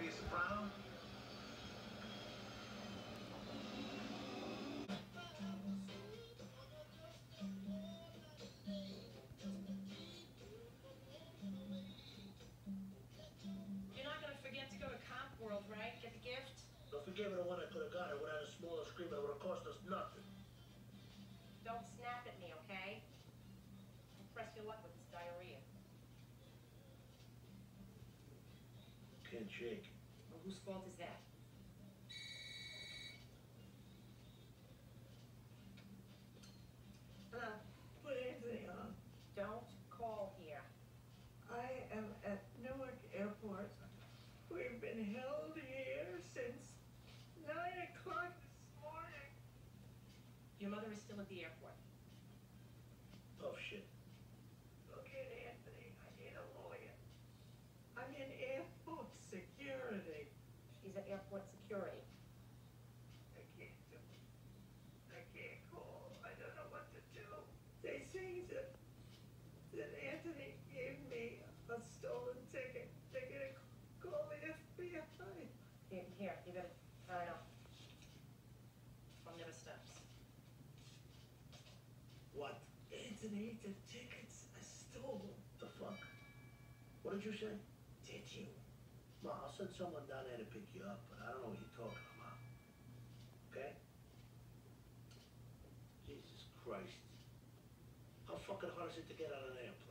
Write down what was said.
be a soprano? You're not going to forget to go to Comp World, right? Get the gift? Don't forget the one I could have got it without a smaller screen that would have cost us nothing. Don't snap at me, okay? Press your luck with this diarrhea. Can't shake. Well, whose fault is that? Hello? Put Anthony on. Don't call here. I am at Newark Airport. We've been held here since 9 o'clock this morning. Your mother is still at the airport. Oh, shit. Look at Anthony. I need a lawyer. I'm in airport security. She's at airport security. I can't do it. I can't call. I don't know what to do. They say that Anthony gave me a stolen ticket. They're gonna call the FBI. Here, you better turn it off. Phone never stops. What? Anthony, the tickets I stole. The fuck? What did you say? Did you? Ma, I'll send someone down there to pick you up, but I don't know what you're talking about. Okay? Jesus Christ. How fucking hard is it to get on an airplane?